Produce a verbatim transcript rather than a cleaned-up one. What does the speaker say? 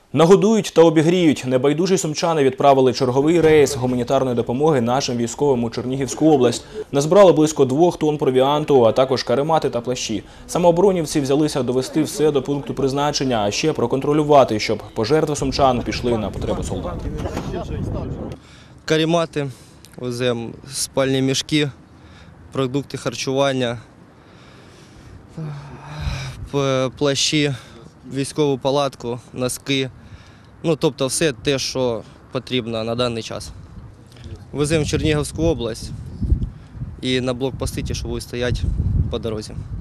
Нагодують та обігріють. Небайдужі сумчани відправили черговий рейс гуманітарної допомоги нашим військовим у Чернігівську область. Назбирали близько двох тонн провіанту, а також каремати та плащі. Самооборонівці взялися довести все до пункту призначення, а ще проконтролювати, щоб пожертви сумчан пішли на потреби солдат. Каремати, веземо спальні мішки, продукти харчування, плащі, військову палатку, носки. Ну, тобто все те, що потрібно на даний час. Веземо в Чернігівську область і на блокпости, що будуть стояти по дорозі.